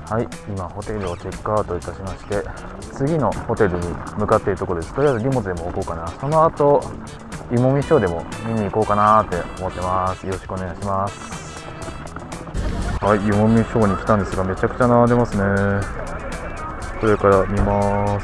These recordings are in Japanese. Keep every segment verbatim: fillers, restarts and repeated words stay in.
はい、今ホテルをチェックアウトいたしまして、次のホテルに向かっているところです。とりあえず荷物でも置こうかな。その後湯もみショーでも見に行こうかなって思ってます。よろしくお願いします。はい、湯もみショーに来たんですが、めちゃくちゃ並んでますね。これから見ます。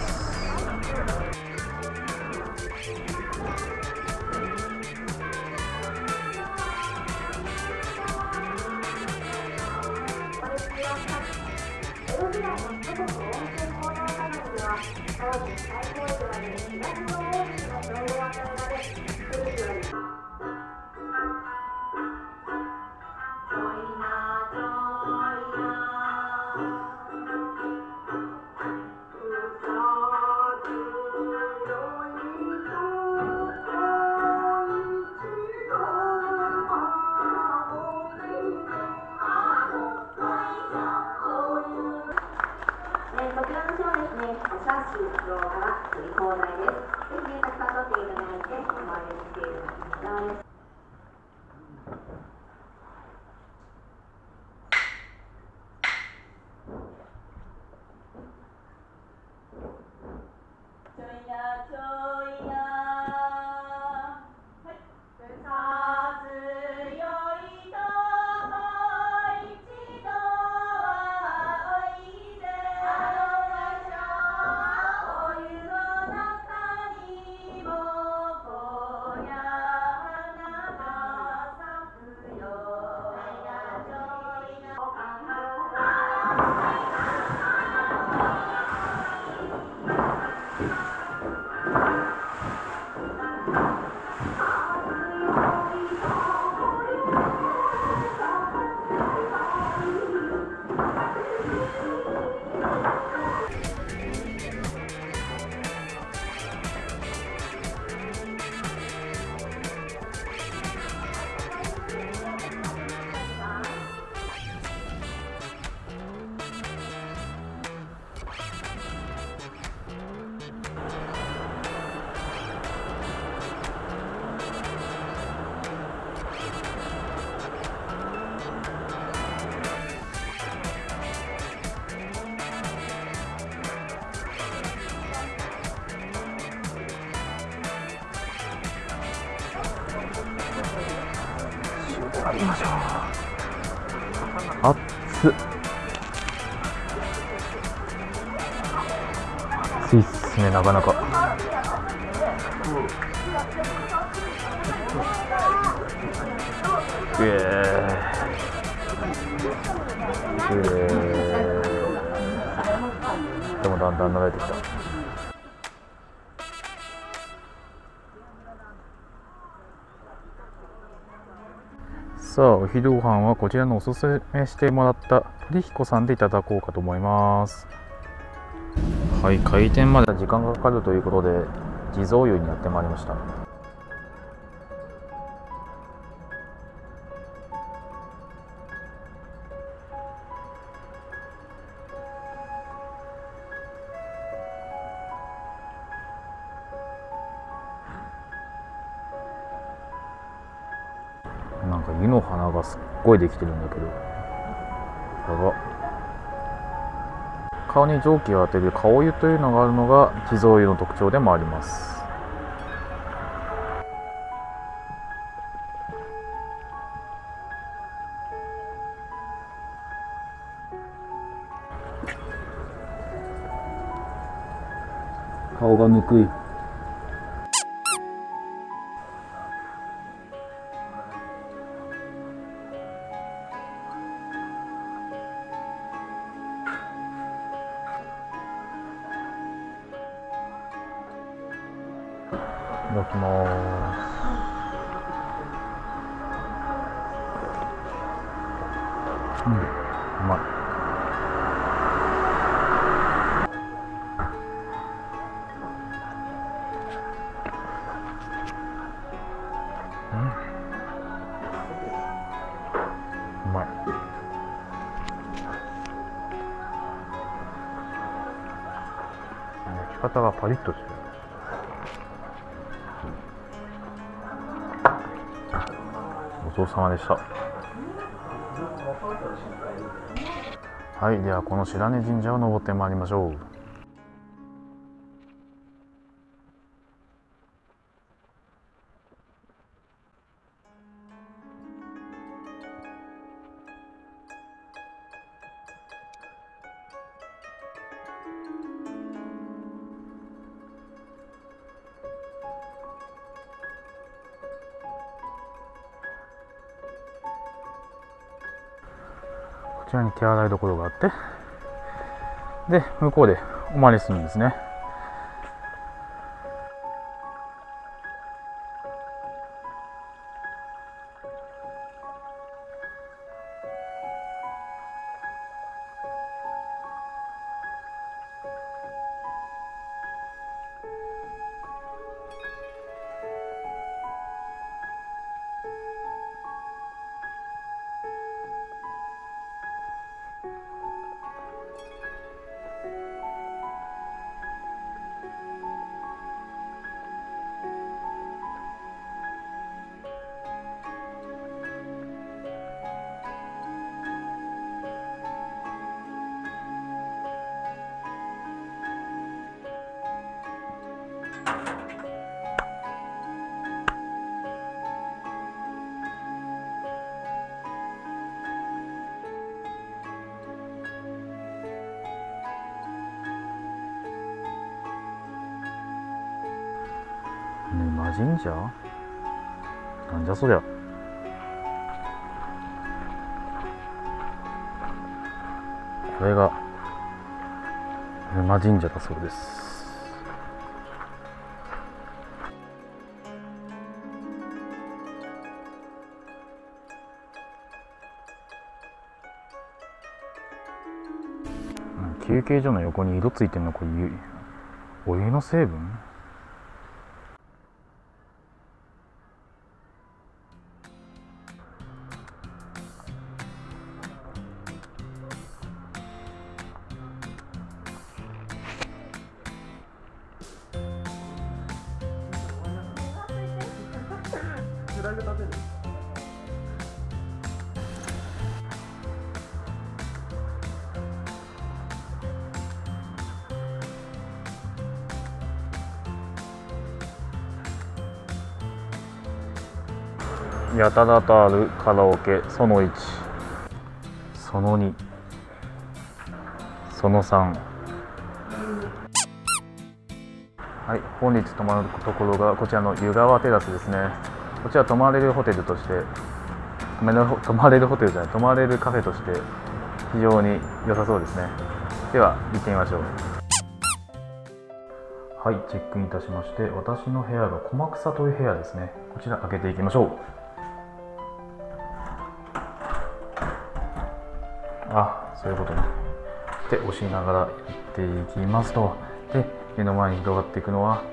行きましょう。暑っ。暑いっすね、なかなか。うえーうえーでもだんだん慣れてきた。さあ、お昼ご飯はこちらのおすすめしてもらった鳥彦さんでいただこうかと思います。はい、開店まで時間がかかるということで地蔵湯にやってまいりました。なんか湯の花がすっごいできてるんだけど、やば。顔に蒸気を当てる顔湯というのがあるのが地蔵湯の特徴でもあります。顔がぬくい。いただきます。うん、うまい。うん、うまい。焼き方がパリッとしてる。ごちそうさまでした。 はい、ではこの白根神社を登ってまいりましょう。こちらに手洗いどころがあって、で向こうでお参りするんですね。沼神社？なんじゃそりゃ。これが沼神社だそうです。休憩所の横に色ついてるの、これお湯の成分？やたらとあるカラオケそのいち、そのに、そのさん。はい、本日泊まるところがこちらの湯川テラスですね。こちら泊まれるホテルとして泊まれるホテルじゃない泊まれるカフェとして非常に良さそうですね。では行ってみましょう。はい、チェックインいたしまして、私の部屋が駒草という部屋ですね。こちら開けていきましょう。あ、そういうことね。で、押しながらやっていきますと、で、目の前に広がっていくのは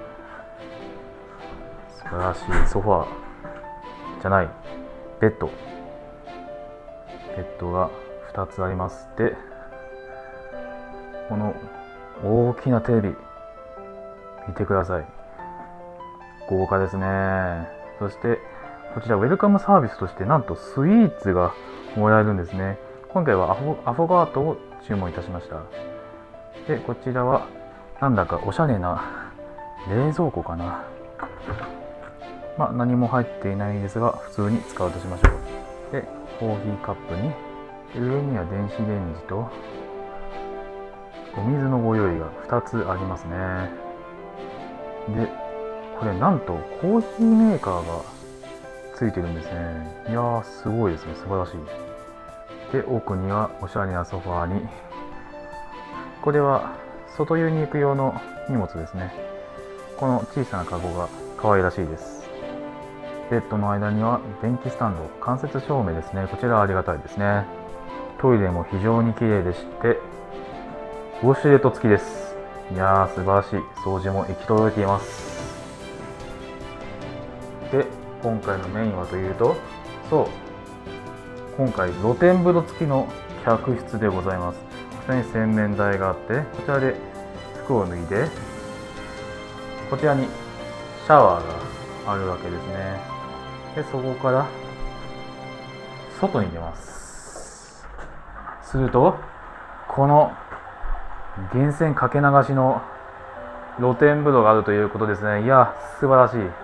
素晴らしいソファーじゃない、ベッド。ベッドがふたつあります。で、この大きなテレビ見てください。豪華ですね。そしてこちらウェルカムサービスとしてなんとスイーツがもらえるんですね。今回はアフォ、アフォガートを注文いたしました。で、こちらはなんだかおしゃれな冷蔵庫かな。まあ何も入っていないですが普通に使うとしましょう。で、コーヒーカップに上には電子レンジとお水のご用意がふたつありますね。で、これなんとコーヒーメーカーがついてるんですね。いやーすごいですね、素晴らしい。で、奥にはおしゃれなソファーに、これは外湯に行く用の荷物ですね。この小さなカゴが可愛らしいです。ベッドの間には電気スタンド、間接照明ですね。こちらはありがたいですね。トイレも非常に綺麗でして、ウォシュレット付きです。いやー素晴らしい。掃除も行き届いています。で、今回のメインはというと、そう、今回露天風呂付きの客室でございます。こちらに洗面台があって、こちらで服を脱いで、こちらにシャワーがあるわけですね。で、そこから外に出ます。すると、 この源泉かけ流しの露天風呂があるということですね。いや、素晴らしい。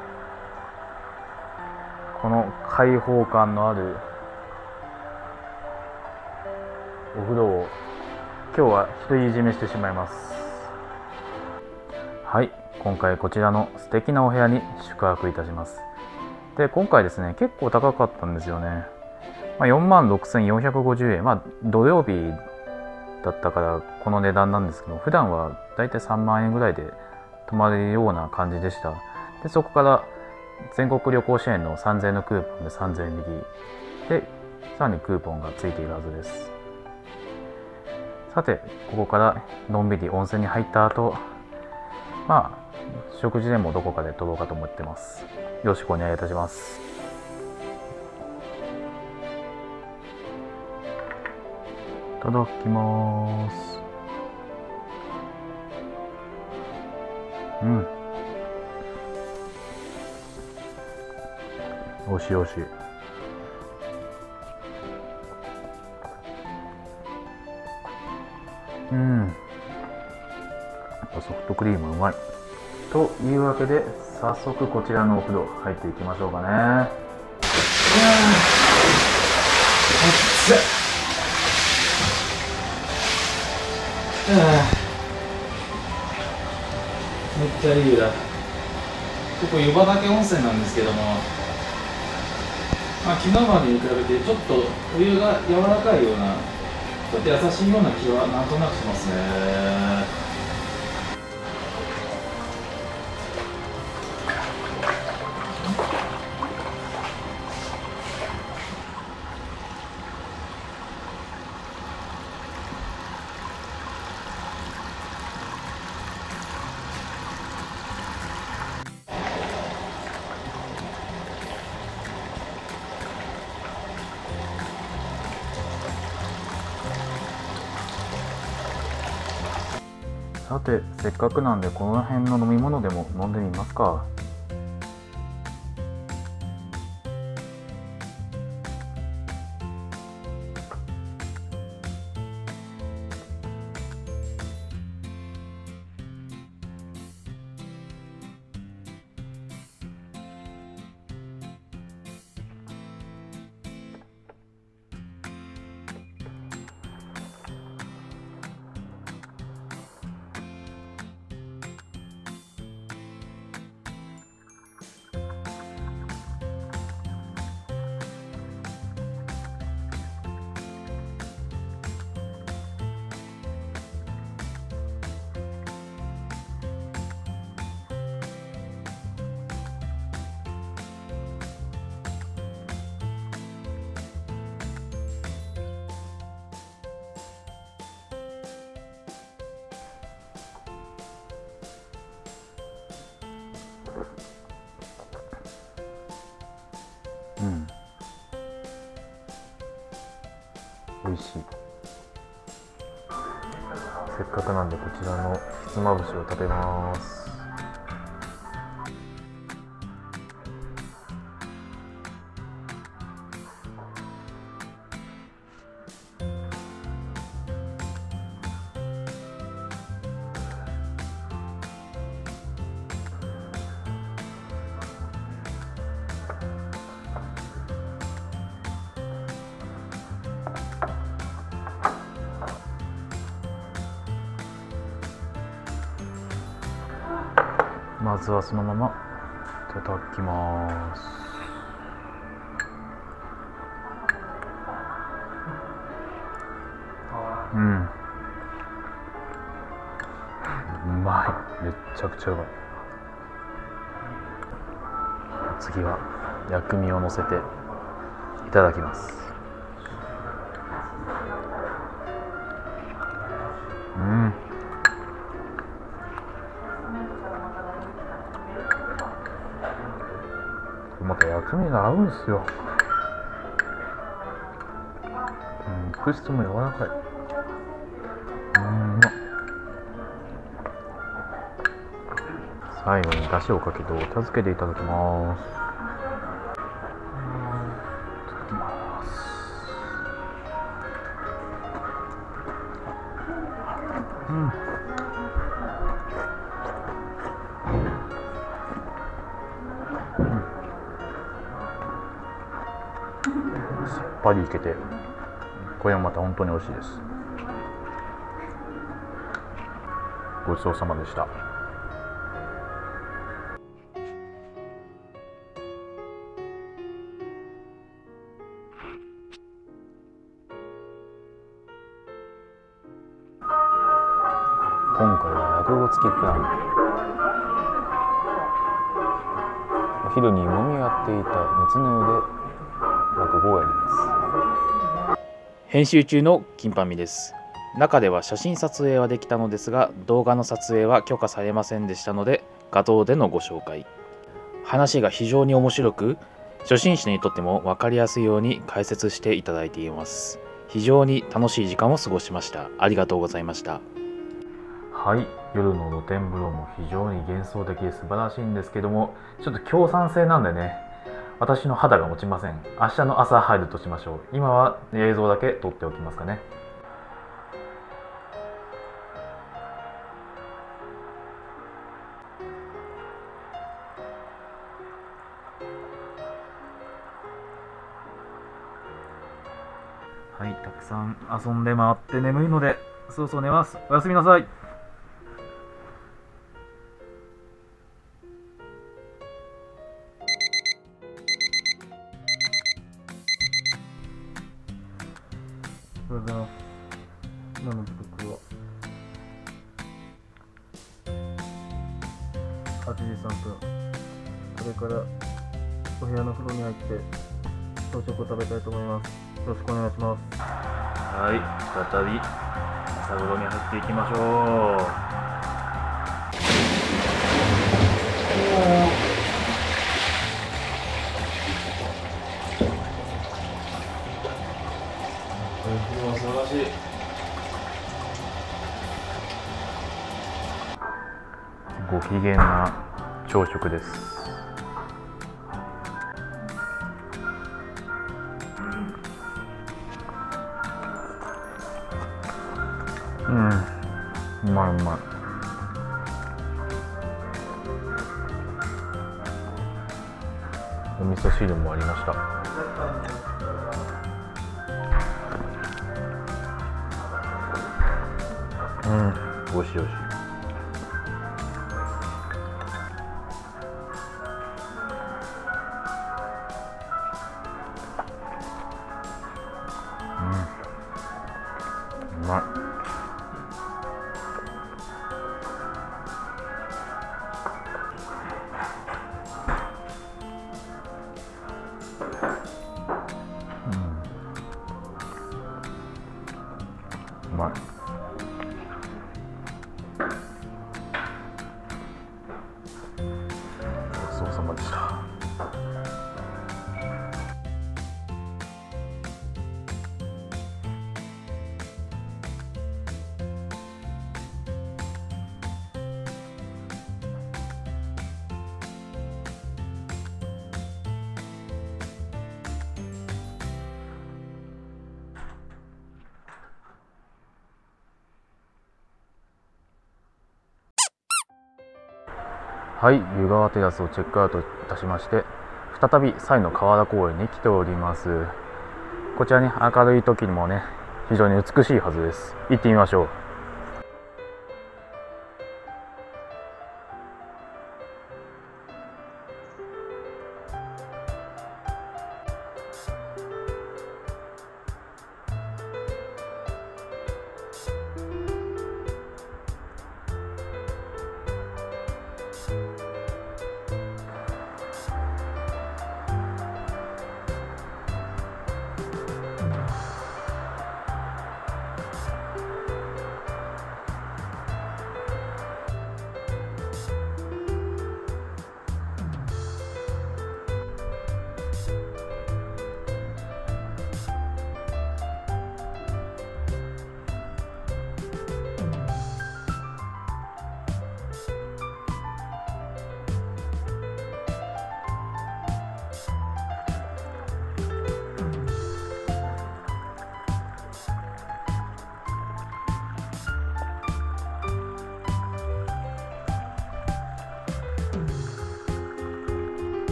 この開放感のあるお風呂を今日は独り占めしてしまいます。はい、今回こちらの素敵なお部屋に宿泊いたします。で、今回ですね、結構高かったんですよね。まあ、よんまんろくせんよんひゃくごじゅうえん、まあ土曜日だったからこの値段なんですけど、普段はだいたいさんまんえんぐらいで泊まれるような感じでした。で、そこから全国旅行支援のさんぜんえんのクーポンでさんぜんえん引きで、さらにクーポンがついているはずです。さて、ここからのんびり温泉に入った後、まあ食事でもどこかで撮ろうかと思ってます。よろしくお願いいたします。いただきます。うん、おいしいおいしい。うん、やっぱソフトクリームうまい。というわけで早速こちらのお風呂入っていきましょうかね。いやー、熱っ。めっちゃいい湯だ。ここ湯畑温泉なんですけども、まあ、昨日までに比べてちょっとお湯が柔らかいような、ちょっと優しいような気はなんとなくしますね。さて、せっかくなんでこの辺の飲み物でも飲んでみますか。うん、美味しい。せっかくなんでこちらのひつまぶしを食べます。まずはそのままいただきます。うん、うまい。めっちゃくちゃうまい。次は薬味をのせていただきます。うん、また薬味が合うんですよ。うん、クリストも柔らかい。うん、最後に出汁をかけてお茶漬けでいただきます。いただきます。 うん、さっぱりいけて、これもまた本当に美味しいです。ごちそうさまでした。今回は落語付きプラン。お昼にもみをやっていた熱の湯で落語をやります。 編集中の金パミです。中では写真撮影はできたのですが、動画の撮影は許可されませんでしたので、画像でのご紹介。話が非常に面白く、初心者にとっても分かりやすいように解説していただいています。非常に楽しい時間を過ごしました。ありがとうございました。 はい、夜の露天風呂も非常に幻想的で素晴らしいんですけども、ちょっと強酸性なんでね、私の肌が持ちません。明日の朝入るとしましょう。今は映像だけ撮っておきますかね。はい、たくさん遊んで回って眠いので、そろそろ寝ます。おやすみなさい。おはようございます。今の時刻ははちじさんぷん。これからお部屋の風呂に入って朝食を食べたいと思います。よろしくお願いします。はい、再び朝風呂に入っていきましょう。おお、素晴らしい。ご機嫌な朝食です。うん、うまいうまい。お味噌汁もありました。うん、おいしいおいしい。うん、うまい。うまい。ごちそうさまでした。はい、湯川テラスをチェックアウトいたしまして、再び西の河原公園に来ております。こちらね、明るい時にもね、非常に美しいはずです。行ってみましょう。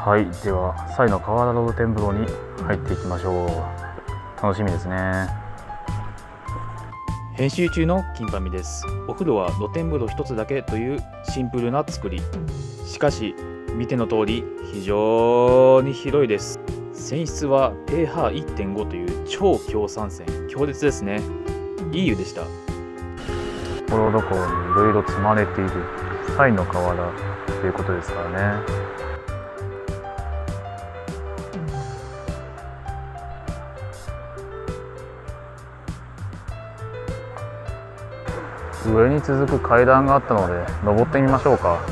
はい、では西の河原露天風呂に入っていきましょう。楽しみですね。 編集中の金パミです。お風呂は露天風呂一つだけというシンプルな作り。しかし見ての通り非常に広いです。泉質は ペーハーいってんご という超強酸泉、強烈ですね。いい湯でした。 ところどころにいろいろ積まれている西の河原ということですからね。上に続く階段があったので登ってみましょうか。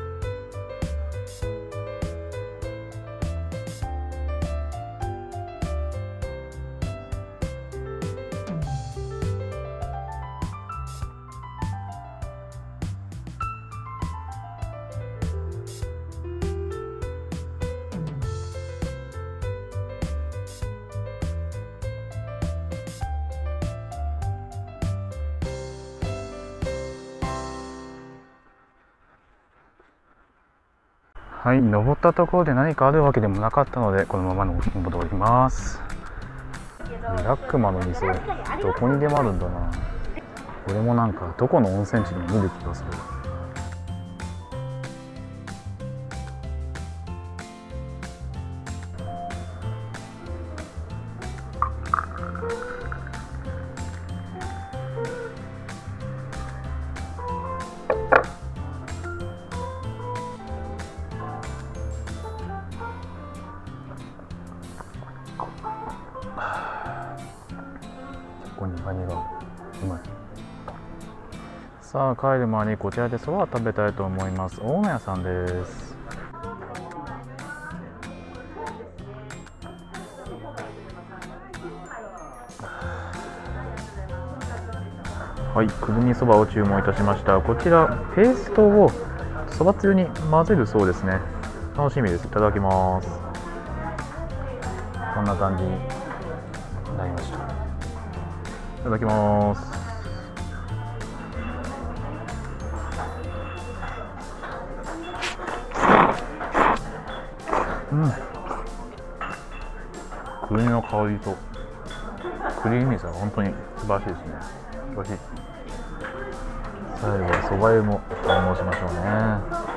はい、登ったところで何かあるわけでもなかったのでこのままの戻ります。リラックマの店どこにでもあるんだな。これもなんかどこの温泉地でも見る気がする。ここにバニラうまい。さあ帰る前にこちらでそばを食べたいと思います。大野屋さんです。はい、くるみそばを注文いたしました。こちらペーストをそばつゆに混ぜるそうですね。楽しみです。いただきます。こんな感じになりました。いただきます。うん。くるみの香りとクリーミーさが本当に素晴らしいですね。素晴らしい。最後はそば湯も堪能しましょうね。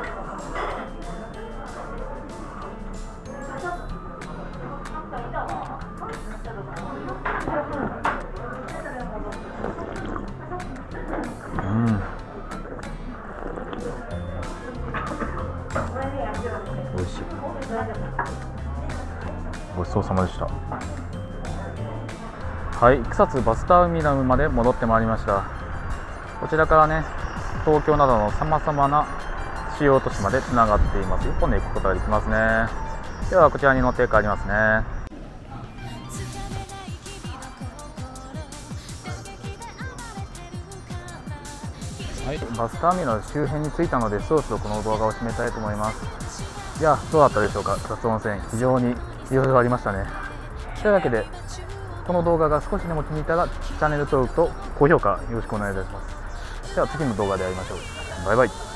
美味しい。ごちそうさまでした。はい、草津バスターミナルまで戻ってまいりました。こちらからね、東京などのさまざまな主要都市までつながっています。一本で行くことができますね。ではこちらに乗って帰りますね。はい、バスターミナル周辺に着いたのでそろそろこの動画を締めたいと思います。いや、どうだったでしょうか。草津温泉非常にいろいろありましたね。というわけでこの動画が少しでも気に入ったらチャンネル登録と高評価よろしくお願いいたします。では次の動画で会いましょう。バイバイ。